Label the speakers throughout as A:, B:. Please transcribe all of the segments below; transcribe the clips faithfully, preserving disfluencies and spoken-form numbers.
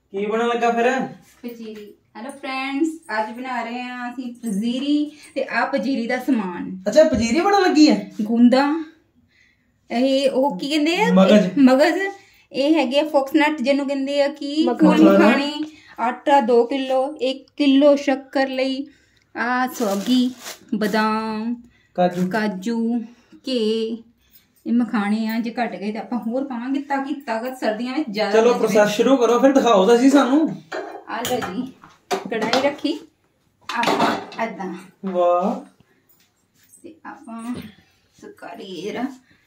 A: की बना लगा फिर
B: पजीरी। हेलो फ्रेंड्स, आज बना रहे हैं ਅਸੀਂ पजीरी ਤੇ ਆ पजीरी ਦਾ ਸਮਾਨ।
A: अच्छा पजीरी बना लगी है।
B: ਗੁੰਦਾ ਇਹ ਉਹ ਕੀ ਕਹਿੰਦੇ ਆ
A: ਮਗਜ਼
B: ਮਗਜ਼ ਇਹ ਹੈਗੇ ਫੋਕਸਨਟ ਜਿਹਨੂੰ ਕਹਿੰਦੇ ਆ ਕਿ ਫੁੱਲ ਮਖਾਣੇ। ਆਟਾ दो किलो, एक किलो शक्कर ਲਈ ਆ ਸੌਗੀ ਬਦਾਮ
A: काजू
B: ਕਾਜੂ ਘੇ ਇਹ ਮਖਾਣੇ ਆ। ਜੇ ਘਟ ਗਏ ਤਾਂ ਆਪਾਂ ਹੋਰ ਪਾਵਾਂਗੇ ਤਾਂ ਕਿ ਤਾਕਤ ਸਰਦੀਆਂ ਵਿੱਚ ਜ਼ਿਆਦਾ।
A: चलो प्रोसेस शुरू करो फिर दिखाओ ਤਾਂ ਸੀ ਸਾਨੂੰ।
B: ਆ ਲਓ ਜੀ, कढ़ाई रखी ਆਪਾਂ ਏਦਾਂ
A: वाह
B: ਤੇ ਆਪਾਂ ਸੁਕਾਰੀ ਜਰਾ।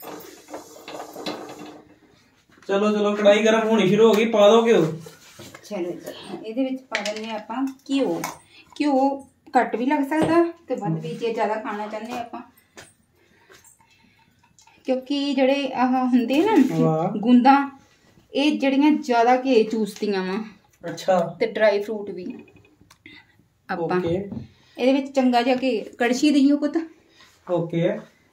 A: चलो चलो कढ़ाई गर्म होनी शुरू हो गई, पा दो घ्यो।
B: ਚਲੋ ਇਹਦੇ ਵਿੱਚ ਪਾ ਦਿੰਦੇ ਆ ਆਪਾਂ ਘਿਓ। ਘਿਓ ਘੱਟ ਵੀ ਲੱਗ ਸਕਦਾ ਤੇ ਵੱਧ ਵੀ ਜੇ ਜ਼ਿਆਦਾ ਖਾਣਾ ਚਾਹੁੰਦੇ ਆਪਾਂ, ਕਿਉਂਕਿ ਜਿਹੜੇ ਆਹ ਹੁੰਦੇ ਨਾ ਗੁੰਦਾਂ ਇਹ ਜਿਹੜੀਆਂ ਜ਼ਿਆਦਾ ਘੇ ਚੂਸਦੀਆਂ ਵਾ।
A: अच्छा
B: ਤੇ ਡਰਾਈ ਫਰੂਟ ਵੀ ਆਪਾਂ
A: ओके
B: ਇਹਦੇ ਵਿੱਚ ਚੰਗਾ ਜਿਹਾ ਘੇ ਕੜਛੀ ਦਈਓ ਪੁੱਤ।
A: ओके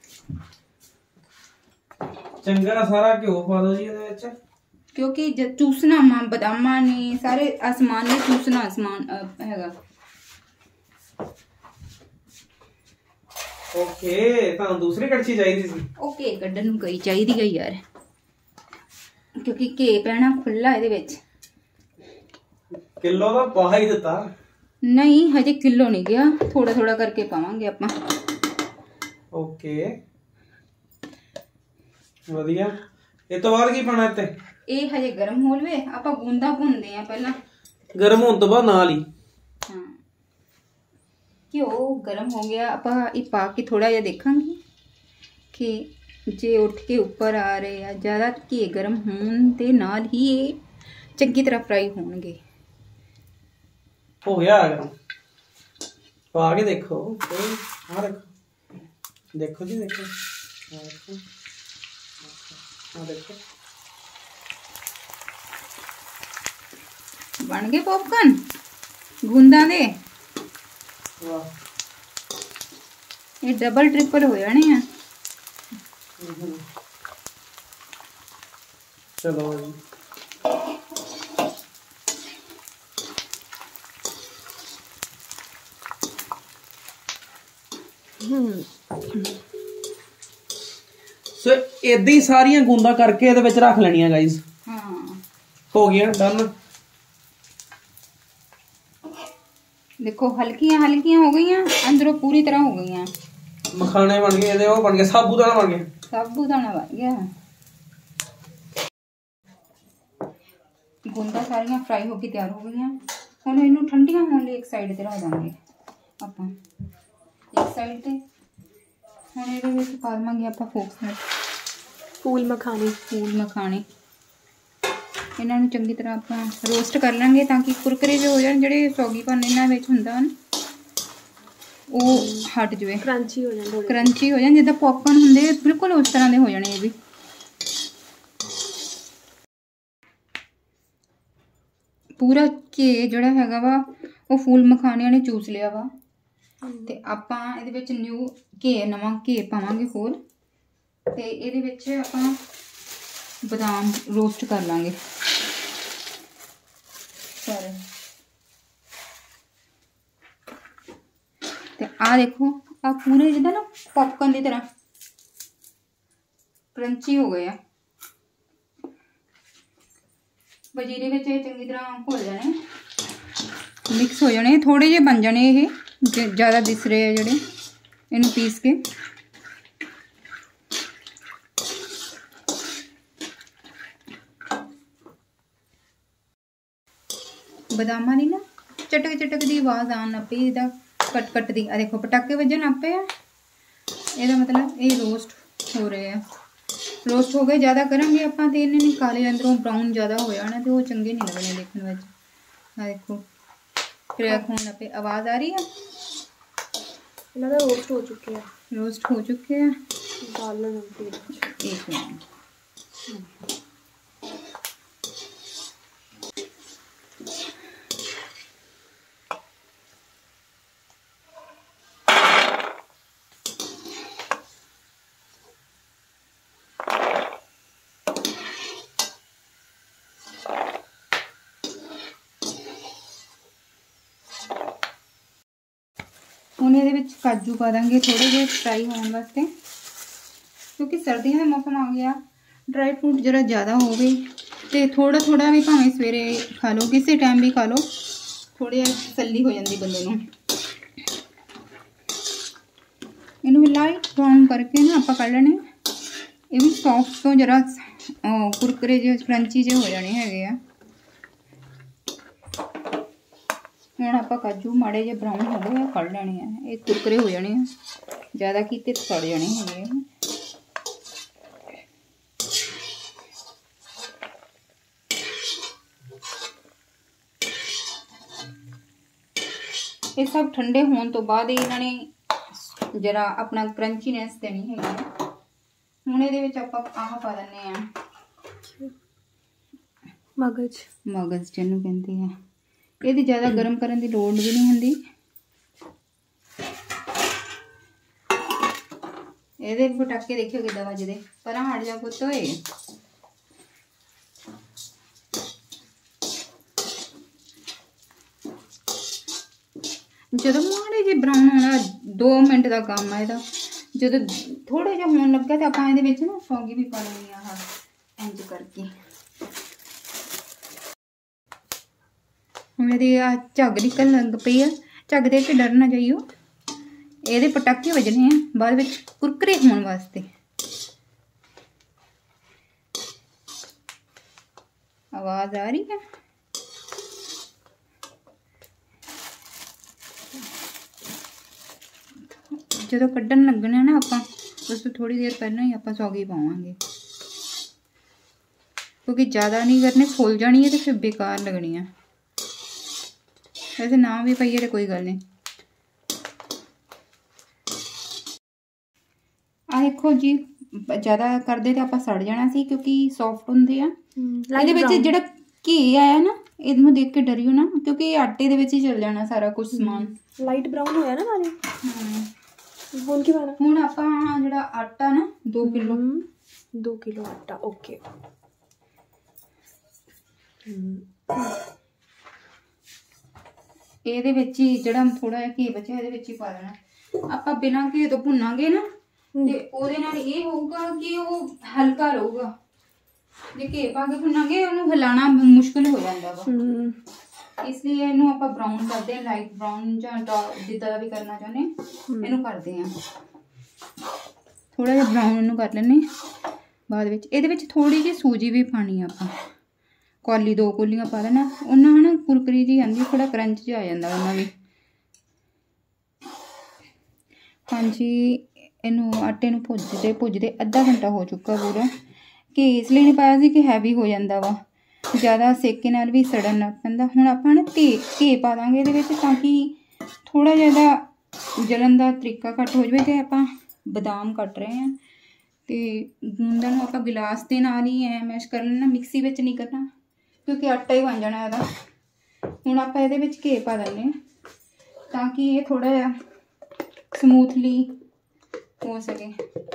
A: चंगा सारा घ्यो पा दो जी ਇਹਦੇ ਵਿੱਚ,
B: ਕਿਉਂਕਿ ਜਦ ਚੂਸਣਾ ਮਾ ਬਦਾਮਾਂ ਨੇ ਸਾਰੇ ਆਸਮਾਨ ਨੇ ਚੂਸਣਾ ਆਸਮਾਨ ਹੈਗਾ।
A: ओके ਤਾਂ ਦੂਸਰੀ ਕੜਛੀ ਚਾਹੀਦੀ ਸੀ।
B: ਓਕੇ ਕੱਢਣ ਨੂੰ ਕਈ ਚਾਹੀਦੀ ਹੈ ਯਾਰ, ਕਿਉਂਕਿ ਘੇ ਪੈਣਾ ਖੁੱਲਾ ਇਹਦੇ ਵਿੱਚ।
A: ਕਿਲੋ ਦਾ ਪਾ ਹੀ ਦਿੱਤਾ।
B: ਨਹੀਂ ਹਜੇ ਕਿਲੋ ਨਹੀਂ ਗਿਆ, ਥੋੜਾ ਥੋੜਾ ਕਰਕੇ ਪਾਵਾਂਗੇ ਆਪਾਂ।
A: ਓਕੇ ਵਧੀਆ। ਇਹ ਤੋਂ ਬਾਅਦ ਕੀ ਪਾਣਾ ਇੱਥੇ?
B: ਇਹ ਹਜੇ ਗਰਮ ਹੋ ਲਵੇ, ਆਪਾਂ ਗੂੰਦਾਂ ਭੁੰਨਦੇ ਆ ਪਹਿਲਾਂ।
A: ਗਰਮ ਹੋਣ ਤੋਂ ਬਾਅਦ ਨਾਲ ਹੀ
B: ਹਾਂ ਘਿਓ ਗਰਮ ਹੋ ਗਿਆ, ਆਪਾਂ ਇਹ ਪਾ ਕੇ ਥੋੜਾ ਜਿਹਾ ਦੇਖਾਂਗੇ ਕਿ ਜੇ ਉੱਠ ਕੇ ਉੱਪਰ ਆ ਰਹੇ ਆ। ਜ਼ਿਆਦਾ ਘੀ ਗਰਮ ਹੋਣ ਦੇ ਨਾਲ ਹੀ ਇਹ ਚੰਗੀ ਤਰ੍ਹਾਂ ਫਰਾਈ ਹੋਣਗੇ।
A: ਹੋ ਗਿਆ ਗਰਮ, ਪਾ ਕੇ ਦੇਖੋ। ਆ ਦੇਖੋ ਦੇਖੋ ਜੀ ਦੇਖੋ ਆ ਦੇਖੋ ਆ ਦੇਖੋ
B: ਬਣ ਗਏ ਪੌਪਕਾਰਨ ਗੁੰਦਾਂ ਦੇ।
A: ਵਾਹ
B: ਇਹ ਡਬਲ ਟ੍ਰਿਪਲ ਹੋ ਜਾਣੇ ਆ।
A: ਚਲੋ ਜੀ ਸੋ ਇਦਾਂ ਹੀ ਸਾਰੀਆਂ ਗੂੰਦਾਂ ਕਰਕੇ ਇਹਦੇ ਵਿੱਚ ਰੱਖ ਲੈਣੀਆਂ ਗਾਇਜ਼।
B: ਹਾਂ
A: ਹੋ ਗਿਆ ਡਨ।
B: देखो हल्कियां हल्कियां हो गई, अंदरों पूरी तरह हो गई।
A: मखाने बन गए, वो बन गए साबूदाना बन गए,
B: साबूदाना बन गया। गुंदा सारियां फ्राई होके तैयार हो गई। हुण इनू ठंडियां होने लिए एक साइड ते रख देंगे आपां, एक साइड ते। हुण इहदे विच पा देवांगे आपां फोक्सनट फूल मखाने फूल मखाने ਇਹਨਾਂ ਨੂੰ ਚੰਗੀ ਤਰ੍ਹਾਂ ਆਪਾਂ ਰੋਸਟ ਕਰ ਲਾਂਗੇ ਤਾਂ ਕਿ ਕੁਰਕਰੇ ਵੀ ਹੋ ਜਾਣ। ਜਿਹੜੇ ਸੌਗੀਪਨ ਇਹਨਾਂ ਵਿੱਚ ਹੁੰਦਾ ਹਨ ਉਹ ਹਟ ਜਾਵੇ, ਕਰੰਚੀ ਹੋ ਜਾਣ, ਕਰੰਚੀ ਹੋ ਜਾਣ ਜਿੱਦਾਂ ਪੌਪਕਾਰਨ ਹੁੰਦੇ ਬਿਲਕੁਲ ਉਸ ਤਰ੍ਹਾਂ ਦੇ ਹੋ ਜਾਣੇ। ਇਹ ਵੀ ਪੂਰਾ ਘੇ ਜਿਹੜਾ ਹੈਗਾ ਵਾ ਉਹ ਫੂਲ ਮਖਾਣਿਆਂ ਨੇ ਚੂਸ ਲਿਆ ਵਾ। ਤੇ ਆਪਾਂ ਇਹਦੇ ਵਿੱਚ ਨਿਊ ਘੇ ਨਵਾਂ ਘੇ ਪਾਵਾਂਗੇ ਹੋਰ। ਤੇ ਇਹਦੇ ਵਿੱਚ ਆਪਾਂ ਬਦਾਮ ਰੋਸਟ ਕਰ ਲਾਂਗੇ ਸਾਰੇ। ਤੇ ਆ ਦੇਖੋ ਆ ਪੂਰੇ ਜਿੱਦਾਂ ਨਾ ਪੌਪਕਾਰਨ ਦੀ ਤਰ੍ਹਾਂ ਕਰੰਚੀ ਹੋ ਗਏ ਆ। ਬਜੀਰੇ ਵਿੱਚ ਇਹ ਚੰਗੀ ਤਰ੍ਹਾਂ ਘੁਲ ਜਾਣੇ, ਮਿਕਸ ਹੋ ਜਾਣੇ, ਥੋੜੇ ਜਿਹੇ ਬਣ ਜਾਣੇ। ਇਹ ਜ਼ਿਆਦਾ ਦਿਸ ਰਹੇ ਆ ਜਿਹੜੇ, ਇਹਨੂੰ ਪੀਸ ਕੇ ਬਦਾਮਾਂ ਦੀ ਨਾ ਚਟਕ ਚਟਕ ਦੀ ਆਵਾਜ਼ ਆਉਣ ਲੱਗ ਪਈ, ਇਹਦਾ ਕੱਟ ਕੱਟ ਦੀ। ਆ ਦੇਖੋ ਪਟਾਕੇ ਵੱਜਣ ਲੱਗ ਪਏ ਆ, ਇਹਦਾ ਮਤਲਬ ਇਹ ਰੋਸਟ ਹੋ ਰਹੇ ਆ। ਰੋਸਟ ਹੋ ਗਏ। ਜ਼ਿਆਦਾ ਕਰਾਂਗੇ ਆਪਾਂ ਤੇ ਇਹਨਾਂ ਨੇ ਕਾਲੇ ਅੰਦਰੋਂ ਬਰਾਊਨ ਜ਼ਿਆਦਾ ਹੋ ਜਾਣਾ ਤੇ ਉਹ ਚੰਗੇ ਨਹੀਂ ਲੱਗਣੇ ਦੇਖਣ ਵਿੱਚ। ਆ ਦੇਖੋ ਕ੍ਰੈਕ ਹੋਣ ਲੱਗ ਪਏ। ਆਵਾਜ਼ ਆ ਰਹੀ ਆ? ਇਹਨਾਂ ਦਾ ਰੋਸਟ ਹੋ ਚੁੱਕੇ ਆ, ਰੋਸਟ ਹੋ ਚੁੱਕੇ ਆ। ਦਾਲ ਨਾਲ ਇੱਕ ਮਿੰਟ ਹੁਣ ਇਹਦੇ ਵਿੱਚ ਕਾਜੂ ਪਾ ਦਾਂਗੇ ਥੋੜੇ ਜਿਹੇ ਫਰਾਈ ਹੋਣ ਵਾਸਤੇ, ਕਿਉਂਕਿ ਸਰਦੀਆਂ ਦਾ ਮੌਸਮ ਆ ਗਿਆ। ਡਰਾਈ ਫਰੂਟ ਜਿਹੜਾ ਜ਼ਿਆਦਾ ਹੋਵੇ ਤੇ ਥੋੜਾ ਥੋੜਾ ਵੀ ਭਾਵੇਂ ਸਵੇਰੇ ਖਾ ਲਓ, ਕਿਸੇ ਟਾਈਮ ਵੀ ਖਾ ਲਓ, ਥੋੜੀ ਤਸੱਲੀ ਹੋ ਜਾਂਦੀ ਬੰਦੇ ਨੂੰ। ਇਹਨੂੰ ਵੀ ਲਾਈਟ ਬਰਾਊਨ ਕਰਕੇ ਨਾ ਆਪਾਂ ਕੱਢ ਲੈਣੇ। ਇਹ ਵੀ ਸੌਫਟ ਤੋਂ ਜਰਾ ਕੁਰਕਰੇ ਜਿਹੇ ਕਰੰਚੀ ਜਿਹੇ ਹੋ ਜਾਣੇ ਹੈਗੇ ਆ। ਹੁਣ ਆਪਾਂ ਕਾਜੂ ਮਾੜੇ ਜਿਹੇ ਬਰਾਊਨ ਹੋ ਗਏ ਆ, ਕੱਢ ਲੈਣੇ ਆ। ਇਹ ਕੁਰਕਰੇ ਹੋ ਜਾਣੇ ਆ, ਜ਼ਿਆਦਾ ਕੀਤੇ ਸੜ ਜਾਣੇ ਹੈਗੇ ਆ। ਇਹ ਸਭ ਠੰਡੇ ਹੋਣ ਤੋਂ ਬਾਅਦ ਇਹਨਾਂ ਨੇ ਜਰਾ ਆਪਣਾ ਕਰੰਚੀਨੈਸ ਦੇਣੀ ਹੈਗੀ। ਹੁਣ ਇਹਦੇ ਵਿੱਚ ਆਪਾਂ ਆਹ ਪਾ ਦਿੰਦੇ ਆ ਮਗਜ਼ ਮਗਜ਼ ਜਿਹਨੂੰ ਕਹਿੰਦੇ ਆ। ਇਹਦੀ ਜ਼ਿਆਦਾ ਗਰਮ ਕਰਨ ਦੀ ਲੋੜ ਵੀ ਨਹੀਂ ਹੁੰਦੀ। ਇਹਦੇ ਪਟਾਕੇ ਦੇਖਿਓ ਕਿੱਦਾਂ ਵੱਜਦੇ। ਪਰਾਂ ਹਟ ਜਾ ਪੁੱਤ ਓਏ। ਜਦੋਂ ਮਾੜੇ ਜਿਹੇ ਬਰਾਊਨ ਹੋਣਾ, ਦੋ ਮਿੰਟ ਦਾ ਕੰਮ ਆ ਇਹਦਾ। ਜਦੋਂ ਥੋੜਾ ਜਿਹਾ ਹੋਣ ਲੱਗਾ ਤਾਂ ਆਪਾਂ ਇਹਦੇ ਵਿੱਚ ਨਾ ਸੌਗੀ ਵੀ ਪਾ ਲੈਣੀ ਆ, ਇੰਜ ਕਰਕੇ। ਹੁਣ ਇਹਦੀ ਆ ਝੱਗ ਨਿਕਲਣ ਲੱਗ ਪਈ ਆ। ਝੱਗ ਦੇਖ ਕੇ ਡਰ ਨਾ ਜਾਈਓ, ਇਹਦੇ ਪਟਾਕੇ ਵੱਜਣੇ ਆ ਬਾਅਦ ਵਿੱਚ ਕੁਰਕਰੇ ਹੋਣ ਵਾਸਤੇ। ਆਵਾਜ਼ ਆ ਰਹੀ ਹੈ? ਜਦੋਂ ਕੱਢਣ ਲੱਗਣਾ ਨਾ ਆਪਾਂ, ਉਸ ਤੋਂ ਥੋੜੀ ਦੇਰ ਪਹਿਲਾਂ ਹੀ ਆਪਾਂ ਸੌਗੀ ਪਾਵਾਂਗੇ, ਕਿਉਂਕਿ ਜ਼ਿਆਦਾ ਨਹੀਂ ਕਰਨੇ, ਫੁੱਲ ਜਾਣੀ ਹੈ ਤੇ ਫਿਰ ਬੇਕਾਰ ਲੱਗਣੀ ਆ। ਵੈਸੇ ਨਾ ਵੀ ਪਾਈਏ ਤਾਂ ਕੋਈ ਗੱਲ ਨਹੀਂ। ਆ ਦੇਖੋ ਜੀ, ਜ਼ਿਆਦਾ ਕਰਦੇ ਤੇ ਆਪਾਂ ਸੜ ਜਾਣਾ ਸੀ, ਕਿਉਂਕਿ ਸੌਫਟ ਹੁੰਦੇ ਆ। ਇਹਦੇ ਵਿੱਚ ਜਿਹੜਾ ਘੀ ਆਇਆ ਨਾ, ਇਹਨੂੰ ਦੇਖ ਕੇ ਡਰਿਓ ਨਾ, ਕਿਉਂਕਿ ਆਟੇ ਦੇ ਵਿੱਚ ਹੀ ਚਲ ਜਾਣਾ ਸਾਰਾ ਕੁਝ ਸਮਾਨ।
C: ਲਾਈਟ ਬਰਾਊਨ ਹੋਇਆ ਨਾ ਨਾਲੇ।
B: ਹਾਂ
C: ਹੁਣ ਕੀ ਪਾਣਾ?
B: ਹੁਣ ਆਪਾਂ ਜਿਹੜਾ ਆਟਾ ਨਾ ਦੋ ਕਿਲੋ
C: ਦੋ ਕਿਲੋ ਆਟਾ। ਓਕੇ।
B: ਇਹਦੇ ਵਿੱਚ ਹੀ ਜਿਹੜਾ ਥੋੜਾ ਜਿਹਾ ਘੀ ਬਚਿਆ ਇਹਦੇ ਵਿੱਚ ਹੀ ਪਾ ਦੇਣਾ। ਆਪਾਂ ਬਿਨਾਂ ਘੀ ਤੋਂ ਭੁੰਨਾਂਗੇ ਨਾ ਤੇ ਉਹਦੇ ਨਾਲ ਇਹ ਹੋਊਗਾ ਕਿ ਉਹ ਹਲਕਾ ਰਹੂਗਾ। ਜੇ ਘੀ ਪਾ ਕੇ ਭੁੰਨਾਂਗੇ ਉਹਨੂੰ ਹਿਲਾਣਾ ਮੁਸ਼ਕਿਲ ਹੋ ਜਾਂਦਾ ਵਾ। ਇਸ ਲਈ ਇਹਨੂੰ ਆਪਾਂ ਬਰਾਊਨ ਕਰਦੇ ਹਾਂ, ਲਾਈਟ ਬਰਾਊਨ ਜਾਂ ਜਿੱਦਾਂ ਦਾ ਵੀ ਕਰਨਾ ਚਾਹੁੰਦੇ ਇਹਨੂੰ ਕਰਦੇ ਹਾਂ। ਥੋੜਾ ਜਿਹਾ ਬਰਾਊਨ ਇਹਨੂੰ ਕਰ ਲੈਣੇ। ਬਾਅਦ ਵਿੱਚ ਇਹਦੇ ਵਿੱਚ ਥੋੜੀ ਜਿਹੀ ਸੂਜੀ ਵੀ ਪਾਣੀ ਆਪਾਂ, ਕੌਲੀ ਦੋ ਕੌਲੀਆਂ ਪਾ ਲੈਣਾ। ਉਹਨਾਂ ਹਨਾ ਕੁਰਕਰੀ ਜਿਹੀ ਆਉਂਦੀ, ਥੋੜਾ ਕਰੰਚ ਜਿਹਾ ਆ ਜਾਂਦਾ ਉਹਨਾਂ ਵੀ। ਹਾਂਜੀ, ਇਹਨੂੰ ਆਟੇ ਨੂੰ ਭੁੱਜਦੇ ਭੁੱਜਦੇ ਅੱਧਾ ਘੰਟਾ ਹੋ ਚੁੱਕਾ ਪੂਰਾ। ਘੀ ਇਸ ਲਈ ਨਹੀਂ ਪਾਇਆ ਸੀ ਕਿ ਹੈਵੀ ਹੋ ਜਾਂਦਾ ਵਾ, ਜ਼ਿਆਦਾ ਸੇਕੇ ਨਾਲ ਵੀ ਸੜਨ ਲੱਗ ਪੈਂਦਾ। ਹੁਣ ਆਪਾਂ ਨਾ ਘੀ ਘੀ ਪਾ ਦਾਂਗੇ ਇਹਦੇ ਵਿੱਚ, ਤਾਂ ਕਿ ਥੋੜਾ ਜਿਹਾ ਇਹਦਾ ਜਲਣ ਦਾ ਤਰੀਕਾ ਘੱਟ ਹੋ ਜਾਵੇ। ਤੇ ਆਪਾਂ ਬਦਾਮ ਕੱਟ ਰਹੇ ਹਾਂ ਤੇ ਗੁੰਦਾਂ ਨੂੰ ਆਪਾਂ ਗਿਲਾਸ ਦੇ ਨਾਲ ਹੀ ਐ ਮੈਸ਼ ਕਰ ਲੈਣਾ, ਮਿਕਸੀ ਵਿੱਚ ਨਹੀਂ ਕਰਨਾ, ਕਿਉਂਕਿ ਆਟਾ ਹੀ ਬਣ ਜਾਣਾ ਇਹਦਾ। ਹੁਣ ਆਪਾਂ ਇਹਦੇ ਵਿੱਚ ਘੀ ਪਾ ਦਿੰਦੇ ਹਾਂ ਤਾਂ ਕਿ ਇਹ ਥੋੜਾ ਜਿਹਾ ਸਮੂਥਲੀ ਹੋ ਸਕੇ।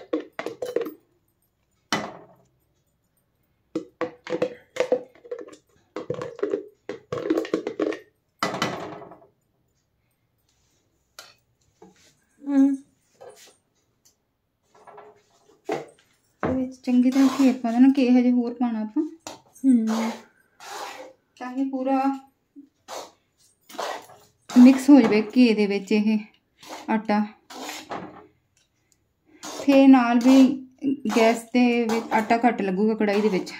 B: ਵਿੱਚ ਚੰਗੀ ਤਰ੍ਹਾਂ ਘੀ ਪਾ ਦੇਣਾ। ਘੀ ਹਜੇ ਹੋਰ ਪਾਣਾ ਆਪਾਂ, ਤਾਂ ਕਿ ਪੂਰਾ ਮਿਕਸ ਹੋ ਜਾਵੇ ਘੀ ਦੇ ਵਿੱਚ ਇਹ ਆਟਾ। ਤੇ ਨਾਲ ਵੀ ਗੈਸ ਤੇ ਵਿੱਚ ਆਟਾ ਘੱਟ ਲੱਗੂਗਾ ਕੜਾਈ ਦੇ ਵਿੱਚ।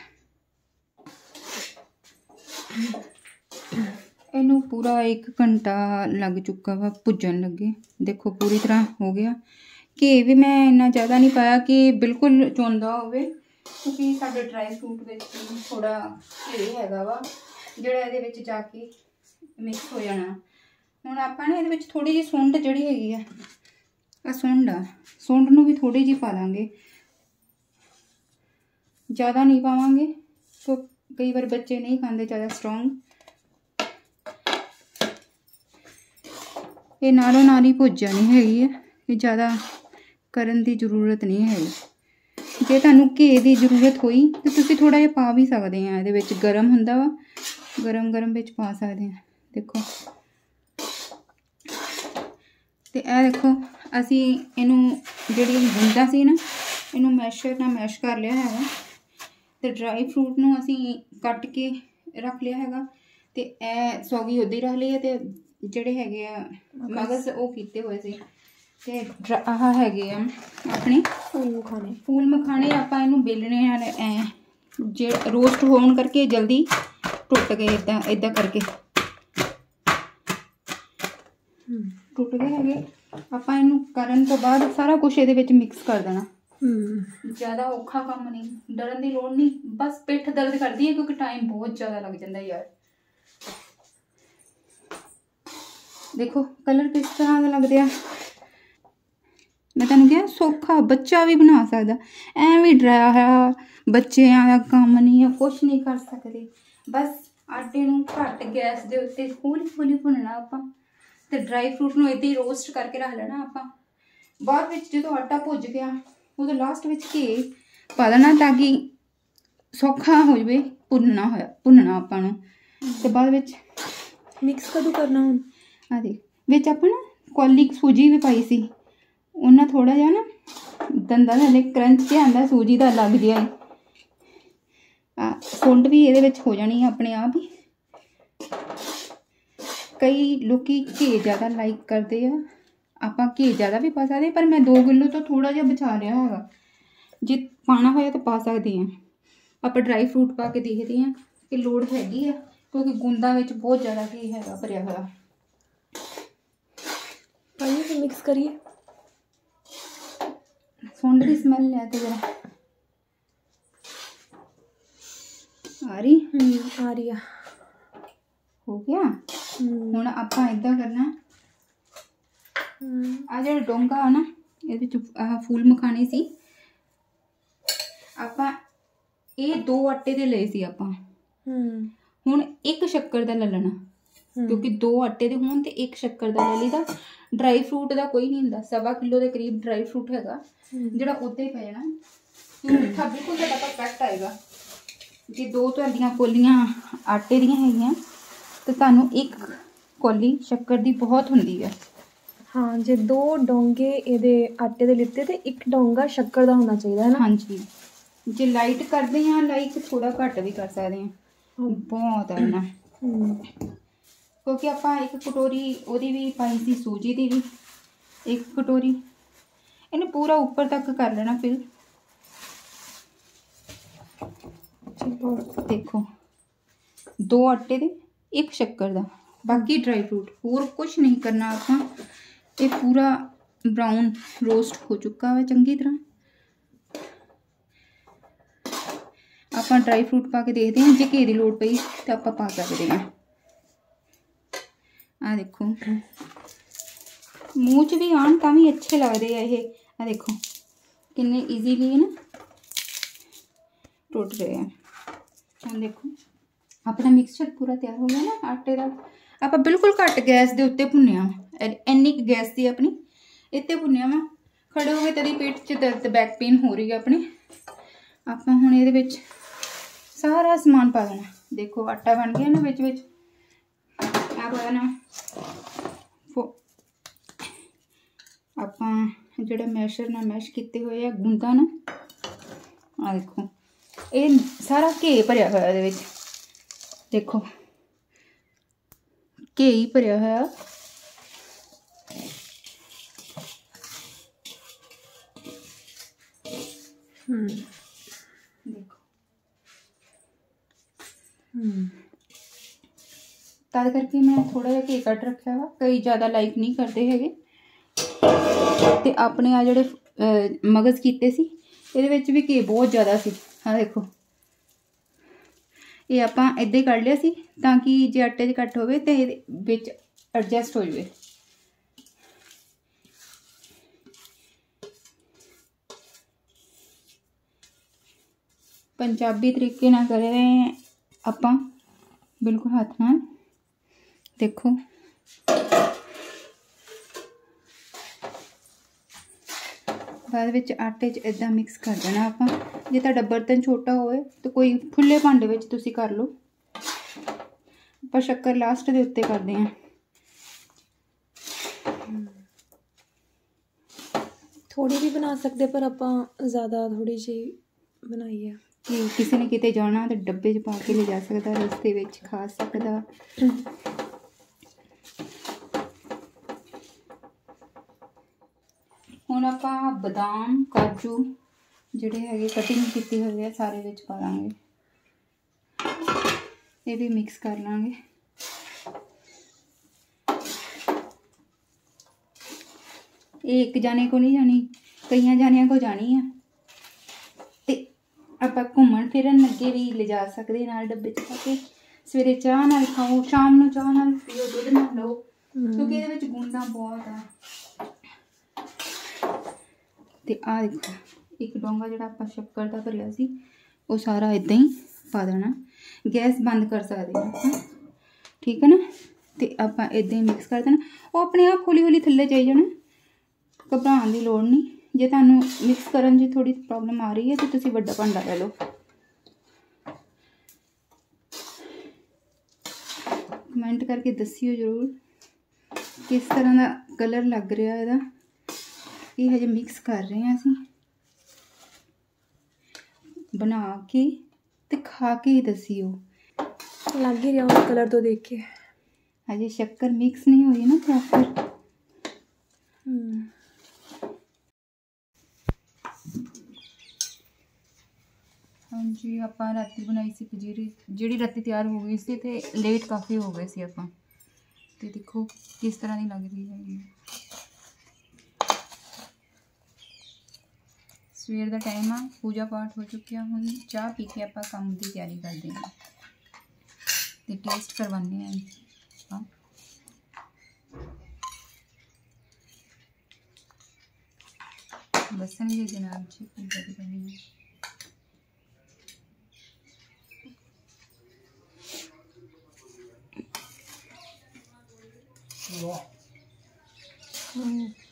B: ਇਹਨੂੰ ਪੂਰਾ ਇੱਕ ਘੰਟਾ ਲੱਗ ਚੁੱਕਾ ਵਾ ਭੁੱਜਣ ਲੱਗੇ। ਦੇਖੋ ਪੂਰੀ ਤਰ੍ਹਾਂ ਹੋ ਗਿਆ। ਘੀ ਵੀ ਮੈਂ ਇੰਨਾ ਜ਼ਿਆਦਾ ਨਹੀਂ ਪਾਇਆ ਕਿ ਬਿਲਕੁਲ ਚੋਂਦਾ ਹੋਵੇ, ਕਿਉਂਕਿ ਸਾਡੇ ਡਰਾਈ ਫਰੂਟ ਵਿੱਚ ਥੋੜਾ ਘੀ ਹੈਗਾ ਵਾ ਜਿਹੜਾ ਇਹਦੇ ਵਿੱਚ ਜਾ ਕੇ ਮਿਕਸ ਹੋ ਜਾਣਾ। ਹੁਣ ਆਪਾਂ ਨੇ ਇਹਦੇ ਵਿੱਚ ਥੋੜੀ ਜਿਹੀ ਸੁੰਡ ਜਿਹੜੀ ਹੈਗੀ ਆ, ਆ ਸੁੰਡ ਆ, ਸੁੰਡ ਨੂੰ ਵੀ ਥੋੜੀ ਜਿਹੀ ਪਾ ਦਾਂਗੇ, ਜ਼ਿਆਦਾ ਨਹੀਂ ਪਾਵਾਂਗੇ ਕਿਉਂ ਕਈ ਵਾਰ ਬੱਚੇ ਨਹੀਂ ਖਾਂਦੇ ਜ਼ਿਆਦਾ ਸਟਰੋਂਗ। ਇਹ ਨਾਲੋਂ ਨਾਲ ਹੀ ਭੁੱਜ ਜਾਣੀ ਹੈਗੀ ਹੈ, ਇਹ ਜ਼ਿਆਦਾ ਕਰਨ ਦੀ ਜ਼ਰੂਰਤ ਨਹੀਂ ਹੈਗੀ। ਜੇ ਤੁਹਾਨੂੰ ਘੀ ਦੀ ਜ਼ਰੂਰਤ ਹੋਈ ਤਾਂ ਤੁਸੀਂ ਥੋੜਾ ਜਿਹਾ ਪਾ ਵੀ ਸਕਦੇ ਆ। ਇਹਦੇ ਵਿੱਚ ਗਰਮ ਹੁੰਦਾ ਵਾ, ਗਰਮ ਗਰਮ ਵਿੱਚ ਪਾ ਸਕਦੇ ਆ। ਦੇਖੋ ਤੇ ਇਹ ਦੇਖੋ ਅਸੀਂ ਇਹਨੂੰ ਜਿਹੜੀ ਗੁੰਦਾ ਸੀ ਨਾ ਇਹਨੂੰ ਮੈਸ਼ਰ ਨਾਲ ਮੈਸ਼ ਕਰ ਲਿਆ ਹੈਗਾ ਤੇ ਡਰਾਈ ਫਰੂਟ ਨੂੰ ਅਸੀਂ ਕੱਟ ਕੇ ਰੱਖ ਲਿਆ ਹੈਗਾ ਤੇ ਇਹ ਸੌਗੀ ਉੱਦਾਂ ਹੀ ਰੱਖ ਲਈ ਹੈ ਤੇ ਜਿਹੜੇ ਹੈਗੇ ਆ ਮਗਜ਼ ਉਹ ਕੀਤੇ ਹੋਏ ਸੀ ਤੇ ਆਹ ਹੈਗੇ ਆ ਆਪਣੇ
C: ਫੂਲ ਮਖਾਣੇ
B: ਫੂਲ ਮਖਾਣੇ ਆਪਾਂ ਇਹਨੂੰ ਬੇਲਣੇ ਆ ਐ ਜੇ ਰੋਸਟ ਹੋਣ ਕਰਕੇ ਜਲਦੀ ਟੁੱਟ ਗਏ ਇਦਾਂ ਇਦਾਂ ਕਰਕੇ ਟੁੱਟ ਗਏ ਹੈਗੇ ਆਪਾਂ ਇਹਨੂੰ ਕਰਨ ਤੋਂ ਬਾਅਦ ਸਾਰਾ ਕੁਝ ਇਹਦੇ ਵਿੱਚ ਮਿਕਸ ਕਰ ਦੇਣਾ ਜ਼ਿਆਦਾ ਔਖਾ ਕੰਮ ਨਹੀਂ ਡਰਨ ਦੀ ਲੋੜ ਨਹੀਂ ਬਸ ਪਿੱਠ ਦਰਦ ਕਰਦੀ ਹੈ ਕਿਉਂਕਿ ਟਾਈਮ ਬਹੁਤ ਜ਼ਿਆਦਾ ਲੱਗ ਜਾਂਦਾ ਯਾਰ ਦੇਖੋ ਕਲਰ ਕਿਸ ਤਰ੍ਹਾਂ ਦਾ ਲੱਗਦੇ ਆ ਮੈਂ ਤੁਹਾਨੂੰ ਕਿਹਾ ਸੌਖਾ ਬੱਚਾ ਵੀ ਬਣਾ ਸਕਦਾ ਐਵੇਂ ਡਰਾਇਆ ਹੋਇਆ ਬੱਚਿਆਂ ਦਾ ਕੰਮ ਨਹੀਂ ਆ ਕੁਛ ਨਹੀਂ ਕਰ ਸਕਦੇ ਬਸ ਆਟੇ ਨੂੰ ਘੱਟ ਗੈਸ ਦੇ ਉੱਤੇ ਹੌਲੀ ਹੌਲੀ ਭੁੰਨਣਾ ਆਪਾਂ ਤੇ ਡਰਾਈ ਫਰੂਟ ਨੂੰ ਇੱਦਾਂ ਹੀ ਰੋਸਟ ਕਰਕੇ ਰੱਖ ਲੈਣਾ ਆਪਾਂ ਬਾਅਦ ਵਿੱਚ ਜਦੋਂ ਆਟਾ ਭੁੱਜ ਗਿਆ ਉਦੋਂ ਲਾਸਟ ਵਿੱਚ ਘੀ ਪਾ ਦੇਣਾ ਤਾਂ ਕਿ ਸੌਖਾ ਹੋ ਜਾਵੇ ਭੁੰਨਣਾ ਹੋਇਆ ਭੁੰਨਣਾ ਆਪਾਂ ਨੂੰ ਤੇ ਬਾਅਦ ਵਿੱਚ
C: ਮਿਕਸ ਕਦੋਂ ਕਰਨਾ ਹੁਣ
B: ਆ ਦੇਖ ਵਿੱਚ ਆਪਾਂ ਨਾ ਕੌਲੀ ਸੂਜੀ ਵੀ ਪਾਈ ਸੀ ਉਹਨਾਂ ਥੋੜਾ ਜਿਹਾ ਨਾ ਦੰਦਾਂ ਦੇ ਕਰੰਚ ਜਿਹਾ ਆਉਂਦਾ ਸੂਜੀ ਦਾ ਲੱਗ ਜਿਹਾ ਆ ਸੁੰਡ ਵੀ ਇਹਦੇ ਵਿੱਚ ਹੋ ਜਾਣੀ ਆਪਣੇ ਆਪ ਹੀ ਕਈ ਲੋਕੀ ਘੀ ਜ਼ਿਆਦਾ ਲਾਈਕ ਕਰਦੇ ਆ ਆਪਾਂ ਘੀ ਜ਼ਿਆਦਾ ਵੀ ਪਾ ਸਕਦੇ ਪਰ ਮੈਂ ਦੋ ਕਿਲੋ ਤੋਂ ਥੋੜਾ ਜਿਹਾ ਬਚਾ ਲਿਆ ਹੈਗਾ ਜੇ ਪਾਣਾ ਹੋਇਆ ਤਾਂ ਪਾ ਸਕਦੇ ਹਾਂ ਆਪਾਂ ਡਰਾਈ ਫਰੂਟ ਪਾ ਕੇ ਦੇਖਦੇ ਹਾਂ ਕਿ ਲੋੜ ਹੈਗੀ ਆ ਕਿਉਂਕਿ ਗੁੰਦਾਂ ਵਿੱਚ ਬਹੁਤ ਜ਼ਿਆਦਾ ਘੀ ਹੈਗਾ ਭਰਿਆ ਹੋਇਆ
C: ਪਾਣੀ ਫਿਰ ਮਿਕਸ ਕਰੀਏ
B: ਸੁੰਡ ਦੀ ਸਮੈਲ ਲੈ ਤੇ ਜਰਾ ਆ ਰਹੀ
C: ਆ ਰਹੀ ਆ
B: ਹੋ ਗਿਆ ਹੁਣ ਆਪਾਂ ਇਦਾਂ ਕਰਨਾ ਆ ਜਿਹੜਾ ਡੋਂਗਾ ਆ ਨਾ ਇਹਦੇ ਵਿੱਚ ਆਹ ਫੂਲ ਮਖਾਣੇ ਸੀ ਆਪਾਂ ਇਹ ਦੋ ਆਟੇ ਦੇ ਲਏ ਸੀ ਆਪਾਂ ਹੁਣ ਇੱਕ ਸ਼ੱਕਰ ਦਾ ਲੈ ਲੈਣਾ ਕਿਉਂਕਿ ਦੋ ਆਟੇ ਦੇ ਹੋਣ ਤੇ ਇੱਕ ਸ਼ੱਕਰ ਦਾ ਲੈ ਲਈਦਾ ਡਰਾਈ ਫਰੂਟ ਦਾ ਕੋਈ ਨਹੀਂ ਹੁੰਦਾ ਸਵਾ ਕਿਲੋ ਦੇ ਕਰੀਬ ਡਰਾਈ ਫਰੂਟ ਹੈਗਾ ਜਿਹੜਾ ਉੱਤੇ ਪੈ ਜਾਣਾ ਮਿੱਠਾ ਬਿਲਕੁਲ ਤੁਹਾਡਾ ਪਰਫੈਕਟ ਆਏਗਾ ਜੇ ਦੋ ਤੁਹਾਡੀਆਂ ਕੋਲੀਆਂ ਆਟੇ ਦੀਆਂ ਹੈਗੀਆਂ ਤੇ ਤੁਹਾਨੂੰ ਇੱਕ ਕੋਲੀ ਸ਼ੱਕਰ ਦੀ ਬਹੁਤ ਹੁੰਦੀ ਹੈ
C: ਹਾਂ ਜੇ ਦੋ ਡੋਂਗੇ ਇਹਦੇ ਆਟੇ ਦੇ ਲਿੱਤੇ ਤੇ ਇੱਕ ਡੋਂਗਾ ਸ਼ੱਕਰ ਦਾ ਹੋਣਾ ਚਾਹੀਦਾ ਹੈ ਨਾ
B: ਹਾਂਜੀ ਜੇ ਲਾਈਟ ਕਰਦੇ ਹਾਂ ਲਾਈਟ ਥੋੜਾ ਘੱਟ ਵੀ ਕਰ ਸਕਦੇ ਹਾਂ ਬਹੁਤ ਹੈ ਨਾ ਕਿਉਂਕਿ ਆਪਾਂ ਇੱਕ ਕਟੋਰੀ ਉਹਦੀ ਵੀ ਪਾਈ ਸੀ ਸੂਜੀ ਦੀ ਵੀ ਇੱਕ ਕਟੋਰੀ ਇਹਨੂੰ ਪੂਰਾ ਉੱਪਰ ਤੱਕ ਕਰ ਲੈਣਾ ਫਿਰ ਦੇਖੋ ਦੋ ਆਟੇ ਦੇ ਇੱਕ ਸ਼ੱਕਰ ਦਾ ਬਾਕੀ ਡਰਾਈ ਫਰੂਟ ਹੋਰ ਕੁਝ ਨਹੀਂ ਕਰਨਾ ਆਪਾਂ ਇਹ ਪੂਰਾ ਬਰਾਊਨ ਰੋਸਟ ਹੋ ਚੁੱਕਾ ਹੈ ਚੰਗੀ ਤਰ੍ਹਾਂ ਆਪਾਂ ਡਰਾਈ ਫਰੂਟ ਪਾ ਕੇ ਦੇਖਦੇ ਹਾਂ ਜੇ ਘੀ ਦੀ ਲੋੜ ਪਈ ਤਾਂ ਆਪਾਂ ਪਾ ਸਕਦੇ ਹਾਂ ਆ ਦੇਖੋ ਮੂੰਹ 'ਚ ਵੀ ਆਣ ਤਾਂ ਵੀ ਅੱਛੇ ਲੱਗਦੇ ਆ ਇਹ ਆ ਦੇਖੋ ਕਿੰਨੇ ਈਜ਼ੀਲੀ ਨਾ ਟੁੱਟ ਰਹੇ ਆ ਹੁਣ ਦੇਖੋ ਆਪਣਾ ਮਿਕਸਚਰ ਪੂਰਾ ਤਿਆਰ ਹੋ ਗਿਆ ਨਾ ਆਟੇ ਦਾ ਆਪਾਂ ਬਿਲਕੁਲ ਘੱਟ ਗੈਸ ਦੇ ਉੱਤੇ ਭੁੰਨਿਆ ਇੰਨੀ ਕੁ ਗੈਸ ਦੀ ਆਪਣੀ ਇੱਥੇ ਭੁੰਨਿਆ ਵਾ ਖੜੇ ਹੋ ਗਏ ਤੇਰੀ ਪੇਟ 'ਚ ਦਰਦ ਬੈਕ ਪੇਨ ਹੋ ਰਹੀ ਹੈ ਆਪਣੀ ਆਪਾਂ ਹੁਣ ਇਹਦੇ ਵਿੱਚ ਸਾਰਾ ਸਮਾਨ ਪਾ ਦੇਣਾ ਦੇਖੋ ਆਟਾ ਬਣ ਗਿਆ ਨਾ ਵਿੱਚ ਵਿੱਚ ਆ ਪਾ ਦੇਣਾ ਆਪਾਂ ਜਿਹੜਾ ਮੈਸ਼ਰ ਨਾਲ ਮੈਸ਼ ਕੀਤੇ ਹੋਏ ਆ ਗੁੰਦਾ ਨਾ ਆ ਦੇਖੋ ਇਹ ਸਾਰਾ ਘੀ ਭਰਿਆ ਹੋਇਆ ਇਹਦੇ ਵਿੱਚ ਦੇਖੋ ਘੀ ਭਰਿਆ ਹੋਇਆ
C: ਹਮ
B: ਦੇਖੋ
C: ਹਮ
B: ਤਦ ਕਰਕੇ ਮੈਂ ਥੋੜਾ ਜਿਹਾ ਘੀ ਕੱਟ ਰੱਖਿਆ ਵਾ ਕਈ ਜ਼ਿਆਦਾ ਲਾਈਕ ਨਹੀਂ ਕਰਦੇ ਹੈਗੇ ਤੇ ਆਪਣੇ ਆ ਜਿਹੜੇ ਮਗਜ਼ ਕੀਤੇ ਸੀ ਇਹਦੇ ਵਿੱਚ ਵੀ ਘੀ ਬਹੁਤ ਜ਼ਿਆਦਾ ਸੀ ਆ ਦੇਖੋ ਇਹ ਆਪਾਂ ਇੱਦਾਂ ਹੀ ਕੱਢ ਲਿਆ ਸੀ ਤਾਂ ਕਿ ਜੇ ਆਟੇ 'ਚ ਕੱਟ ਹੋਵੇ ਤੇ ਇਹਦੇ ਵਿੱਚ ਐਡਜਸਟ ਹੋ ਜਾਵੇ ਪੰਜਾਬੀ ਤਰੀਕੇ ਨਾਲ ਕਰ ਰਹੇ ਹਾਂ ਆਪਾਂ ਬਿਲਕੁਲ ਹੱਥ ਨਾਲ ਦੇਖੋ ਬਾਅਦ ਵਿੱਚ ਆਟੇ 'ਚ ਇਦਾਂ ਮਿਕਸ ਕਰ ਦੇਣਾ ਆਪਾਂ ਜੇ ਤੁਹਾਡਾ ਬਰਤਨ ਛੋਟਾ ਹੋਵੇ ਤਾਂ ਕੋਈ ਖੁੱਲੇ ਭਾਂਡੇ ਵਿੱਚ ਤੁਸੀਂ ਕਰ ਲਓ ਆਪਾਂ ਸ਼ੱਕਰ ਲਾਸਟ ਦੇ ਉੱਤੇ ਕਰਦੇ ਹਾਂ
C: थोड़ी भी बना सकते, पर ਆਪਾਂ ज़्यादा थोड़ी जी बनाई है
B: कि किसी ने किते जाना तो डब्बे च पा के ले जा सकता, रस्ते विच खा सकता। हुण आपां बदाम काजू ਜਿਹੜੇ ਹੈਗੇ कटिंग ਕੀਤੀ ਹੋਈ ਹੈ ਸਾਰੇ ਵਿੱਚ ਪਾ ਲਾਂਗੇ। ਇਹ ਵੀ ਮਿਕਸ ਕਰ ਲਾਂਗੇ। ਇਹ ਇੱਕ ਜਾਣੇ ਕੋ ਨਹੀਂ ਜਾਣੀ, ਕਈਆਂ ਜਾਣਿਆਂ ਕੋ ਜਾਣੀ ਆ ਤੇ ਆਪਾਂ ਘੁੰਮਣ ਫਿਰਨ ਲੱਗੇ ਵੀ ਲਿਜਾ ਸਕਦੇ ਨਾਲ ਡੱਬੇ 'ਚ ਪਾ ਕੇ। ਸਵੇਰੇ ਚਾਹ ਨਾਲ ਖਾਓ, ਸ਼ਾਮ ਨੂੰ ਚਾਹ ਨਾਲ ਪੀਓ, ਦੁੱਧ ਨਾਲ ਲਓ, ਕਿਉਂਕਿ ਇਹਦੇ ਵਿੱਚ ਗੁੰਦਾਂ ਬਹੁਤ ਆ। ਤੇ ਆਹ ਦੇਖੋ ਇੱਕ ਡੋਂਗਾ ਜਿਹੜਾ ਆਪਾਂ ਸ਼ੱਕਰ ਦਾ ਭਰਿਆ ਸੀ ਉਹ ਸਾਰਾ ਇੱਦਾਂ ਹੀ ਪਾ ਦੇਣਾ। ਗੈਸ ਬੰਦ ਕਰ ਸਕਦੇ ਹਾਂ ਆਪਾਂ, ਠੀਕ ਹੈ ਨਾ। ਤੇ ਆਪਾਂ ਇੱਦਾਂ ਹੀ ਮਿਕਸ ਕਰ ਦੇਣਾ, ਉਹ ਆਪਣੇ ਆਪ ਹੌਲੀ ਹੌਲੀ ਥੱਲੇ ਜਾਈ ਜਾਣਾ, ਘਬਰਾਉਣ ਦੀ ਲੋੜ ਨਹੀਂ। ਜੇ ਤੁਹਾਨੂੰ ਮਿਕਸ ਕਰਨ 'ਚ ਥੋੜ੍ਹੀ ਪ੍ਰੋਬਲਮ ਆ ਰਹੀ ਹੈ ਤਾਂ ਤੁਸੀਂ ਵੱਡਾ ਭਾਂਡਾ ਲੈ ਲਓ। ਕਮੈਂਟ ਕਰਕੇ ਦੱਸਿਓ ਜ਼ਰੂਰ ਕਿਸ ਤਰ੍ਹਾਂ ਦਾ ਕਲਰ ਲੱਗ ਰਿਹਾ ਇਹਦਾ। ਇਹ ਹਜੇ ਮਿਕਸ ਕਰ ਰਹੇ ਹਾਂ ਅਸੀਂ, बना के ते खा के ही दसियो।
C: लग ही रहा कलर तो देख के।
B: अजे शक्कर मिक्स नहीं हुई ना प्रॉपर। हाँ जी, आप राती बनाई सी पंजीरी, जिहड़ी राती तैयार हो गई सी ते लेट काफ़ी हो गए सी आपां। ते देखो किस तरह की लग रही है। सवेर का टाइम आ, पूजा पाठ हो चुकिया, हुण चाह पी के आप काम की तैयारी करते हैं तो टेस्ट करवाने हैं। लसन जी जनाब जी पूजा की करनी है।